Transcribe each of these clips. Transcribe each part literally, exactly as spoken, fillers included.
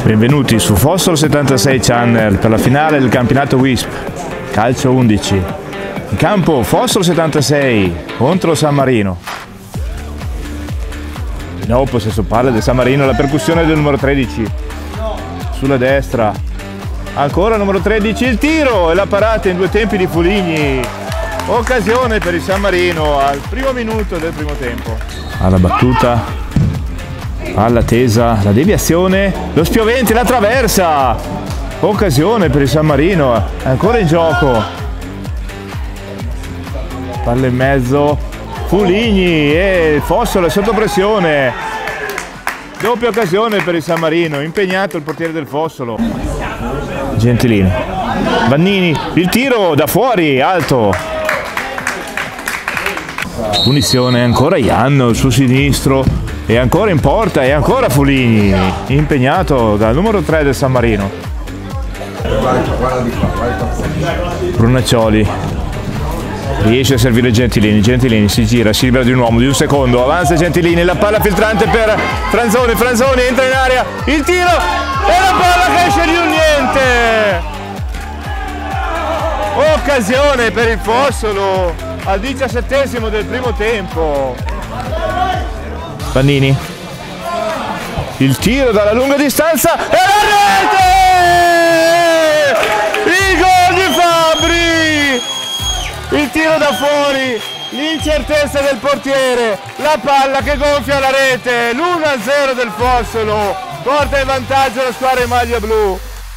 Benvenuti su Fossolo settantasei Channel per la finale del campionato Wisp, calcio undici. In campo Fossolo settantasei contro San Marino. Di nuovo possesso palla del San Marino, la percussione del numero tredici. Sulla destra. Ancora numero tredici, il tiro e la parata in due tempi di Fuligni. Occasione per il San Marino al primo minuto del primo tempo. Alla battuta. Alla tesa, la deviazione, lo spiovente, la traversa, occasione per il San Marino, ancora in gioco, palla in mezzo, Fuligni e Fossolo è sotto pressione, doppia occasione per il San Marino, impegnato il portiere del Fossolo, Gentilini, Vannini, il tiro da fuori, alto, punizione, ancora Ianno sul sinistro. E ancora in porta, e ancora Fuligni, impegnato dal numero tre del San Marino. Brunaccioli riesce a servire Gentilini, Gentilini si gira, si libera di un uomo, di un secondo, avanza Gentilini, la palla filtrante per Franzoni, Franzoni entra in area, il tiro e la palla che esce di un niente. Occasione per il Fossolo al diciassettesimo del primo tempo. Vannini, il tiro dalla lunga distanza e la rete! Il gol di Fabbri! Il tiro da fuori, l'incertezza del portiere, la palla che gonfia la rete, l'uno a zero del Fossolo, porta in vantaggio la squadra in maglia blu.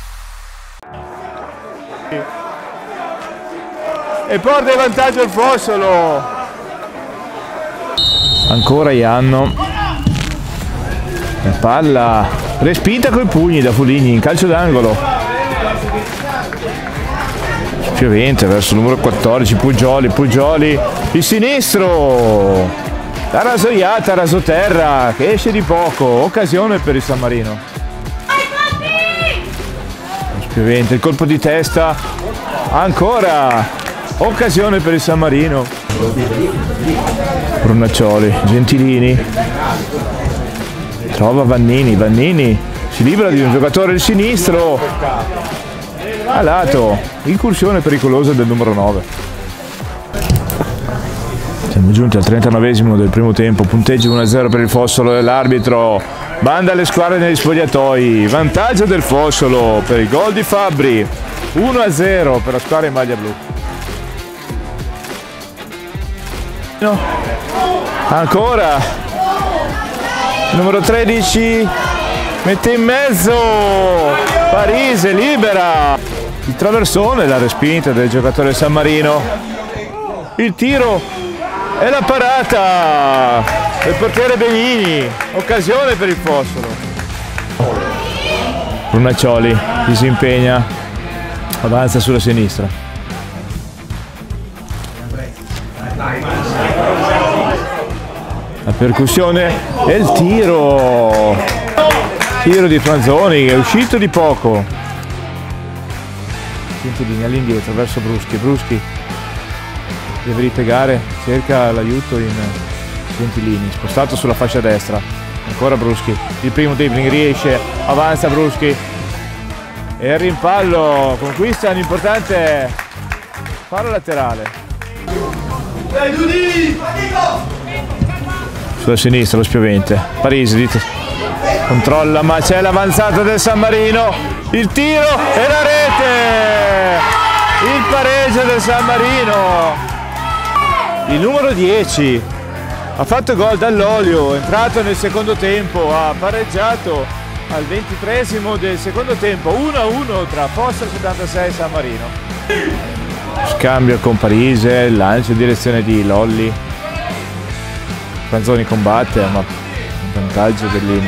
E porta in vantaggio il Fossolo. Ancora Ianno, la palla respinta coi pugni da Fuligni in calcio d'angolo, spiovente verso il numero quattordici, Pugioli, Pugioli, il sinistro, la rasoiata, rasoterra che esce di poco, occasione per il San Marino. Spiovente, il colpo di testa, ancora, occasione per il San Marino. Brunaccioli, Gentilini, trova Vannini, Vannini si libera di un giocatore del sinistro, a lato, incursione pericolosa del numero nove. Siamo giunti al trentanovesimo del primo tempo, punteggio uno a zero per il Fossolo e l'arbitro banda le squadre negli spogliatoi, vantaggio del Fossolo per il gol di Fabbri, uno a zero per la squadra in maglia blu. Ancora numero tredici mette in mezzo Parise, libera il traversone, la respinta del giocatore San Marino, il tiro e la parata del portiere Benini, occasione per il Fossolo. Brunaccioli si impegna, avanza sulla sinistra. La percussione e il tiro, tiro di Franzoni che è uscito di poco. Gentilini all'indietro verso Bruschi, Bruschi deve ripiegare, cerca l'aiuto in Gentilini, spostato sulla fascia destra, ancora Bruschi, il primo dribbling riesce, avanza Bruschi e il rimpallo, conquista un importante fallo laterale. Sulla sinistra lo spiovente, Parise dite. Controlla ma c'è l'avanzata del San Marino, il tiro e la rete, il pareggio del San Marino. Il numero dieci ha fatto gol dall'olio, è entrato nel secondo tempo, ha pareggiato al ventitreesimo del secondo tempo, uno a uno tra Fossolo settantasei e San Marino. Scambio con Parise, lancio in direzione di Lolli. Franzoni combatte, ma un vantaggio dell'In.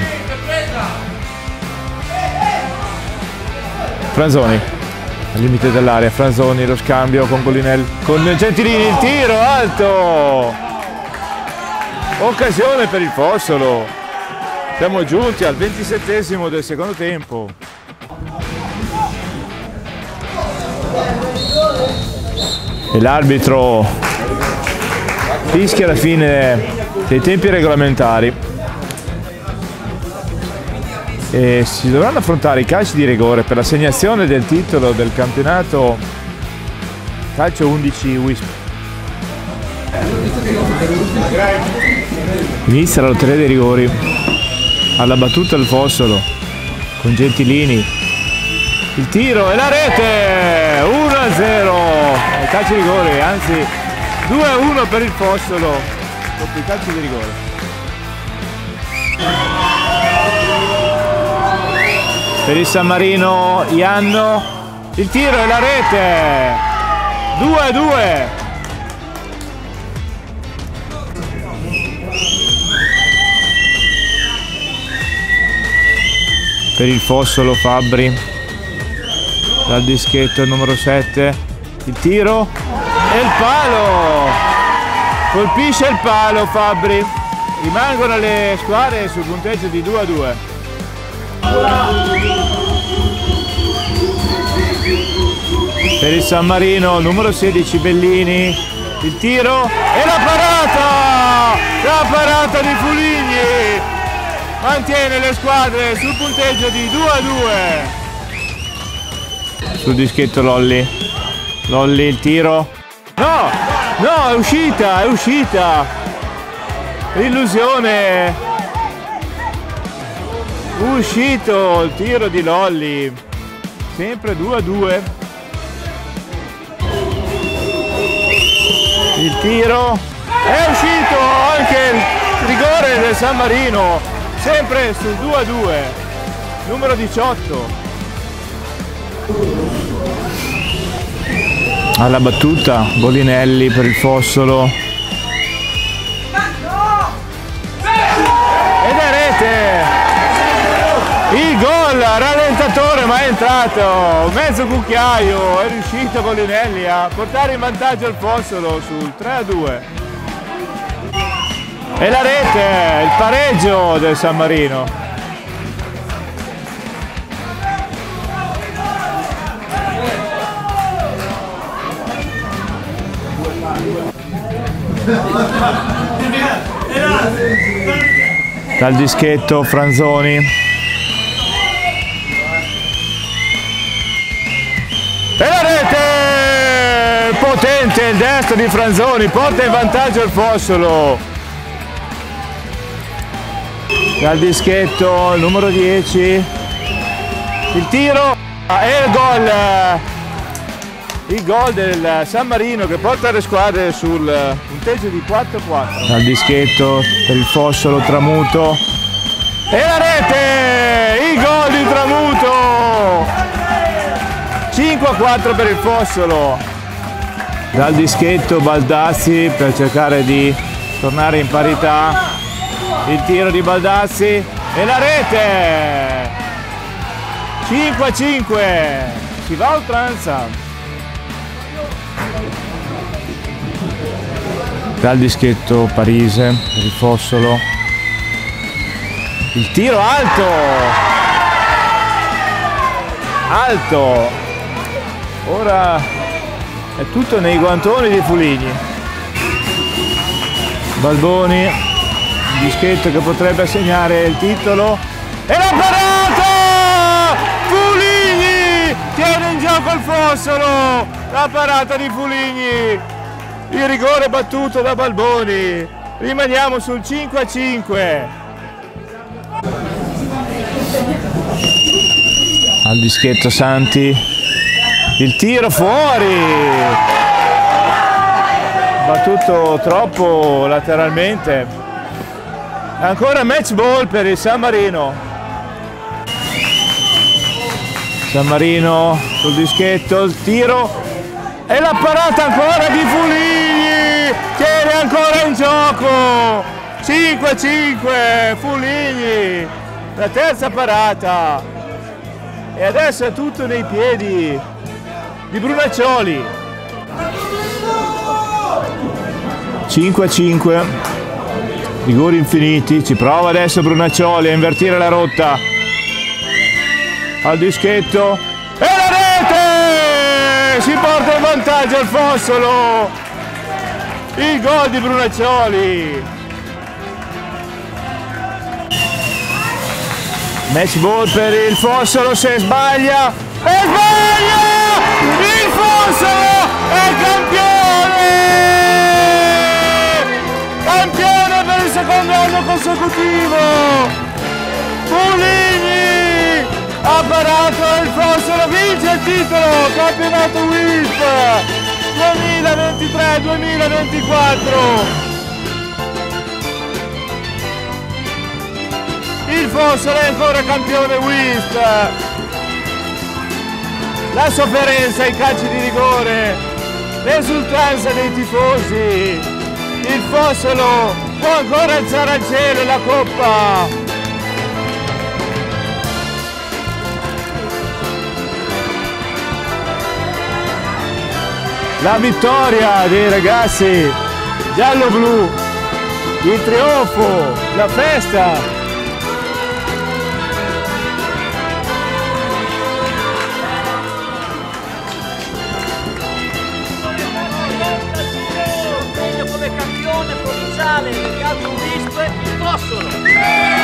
Franzoni al limite dell'area, Franzoni lo scambio con Golinel, con Gentilini, il tiro alto, occasione per il Fossolo. Siamo giunti al ventisettesimo del secondo tempo. E l'arbitro fischia la fine dei tempi regolamentari. e si dovranno affrontare i calci di rigore per l'assegnazione del titolo del campionato calcio undici W I S P. Inizia la lotteria dei rigori alla battuta del Fossolo con Gentilini, il tiro e la rete, uno a zero ai calci di rigore, anzi due a uno per il Fossolo dopo i calci di rigore. Per il San Marino Ianno, il tiro e la rete, due a due. Per il Fossolo Fabbri, dal dischetto il numero sette, il tiro e il palo, colpisce il palo Fabbri, rimangono le squadre sul punteggio di due a due. Per il San Marino numero sedici Bellini, il tiro e la parata, la parata di Fuligni mantiene le squadre sul punteggio di due a due. Sul dischetto Lolli, Lolli il tiro, no, no, è uscita, è uscita, illusione, uscito il tiro di Lolli, sempre due a due. Il tiro è uscito, anche il rigore del San Marino, sempre sul due a due, numero diciotto. Alla battuta Bolinelli per il Fossolo ed è rete, il gol, rallentatore ma è entrato, mezzo cucchiaio, è riuscito Bolinelli a portare in vantaggio il Fossolo sul tre a due. E la rete, il pareggio del San Marino. Dal dischetto Franzoni. E la rete! Potente il destro di Franzoni, porta in vantaggio il Fossolo. Dal dischetto il numero dieci, il tiro e il gol, il gol del San Marino che porta le squadre sul punteggio di quattro a quattro. Dal dischetto per il Fossolo Tramuto e la rete, il gol di Tramuto, cinque a quattro per il Fossolo. Dal dischetto Baldazzi per cercare di tornare in parità. Il tiro di Baldazzi e la rete, cinque a cinque, si va a oltranza. Dal dischetto Parise per il Fossolo, il tiro alto, alto, ora è tutto nei guantoni di Fuligni. Balboni, dischetto che potrebbe assegnare il titolo e la parata! Fuligni tiene in gioco il Fossolo, la parata di Fuligni, il rigore battuto da Balboni, rimaniamo sul cinque a cinque. Al dischetto Santi, il tiro fuori, battuto troppo lateralmente. Ancora match ball per il San Marino. San Marino sul dischetto, il tiro e la parata ancora di Fuligni, tiene ancora in gioco, cinque a cinque Fuligni, la terza parata e adesso è tutto nei piedi di Brunaccioli. cinque a cinque. Rigori infiniti, ci prova adesso Brunaccioli a invertire la rotta. Al dischetto e la rete! Si porta in vantaggio il Fossolo. Il gol di Brunaccioli. Match ball per il Fossolo, se sbaglia e sbaglia! Il Fossolo è campione! Campione per il secondo anno consecutivo! Mulini ha parato, il Fossolo vince il titolo, campionato W I S P duemilaventitré duemilaventiquattro. Il Fossolo è ancora campione W I S P. La sofferenza, i calci di rigore, l'esultanza dei tifosi. Il Fossolo può ancora alzare al cielo la coppa. La vittoria dei ragazzi giallo-blu, il trionfo, la festa. Come campione provinciale del calcio W I S P, il Fossolo.